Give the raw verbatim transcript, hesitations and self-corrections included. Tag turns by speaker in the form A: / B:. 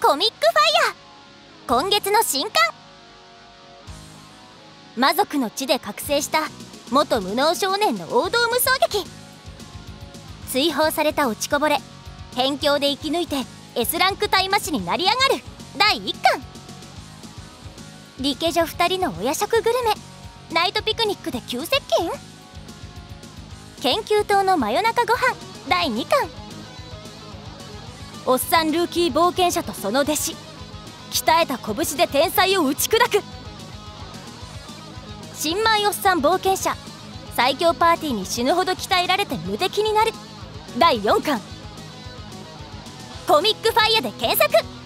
A: コミックファイヤー、今月の新刊。魔族の地で覚醒した元無能少年の王道無双劇。追放された落ちこぼれ、辺境で生き抜いて エス ランク大魔師になり上がるだいいっかん。リケ女ふたりのお夜食グルメ、ナイトピクニックで急接近。研究棟の真夜中ご飯だいにかん。おっさんルーキー冒険者とその弟子、鍛えた拳で天才を打ち砕く。新米おっさん冒険者、最強パーティーに死ぬほど鍛えられて無敵になるだいよんかん。コミックファイヤーで検索。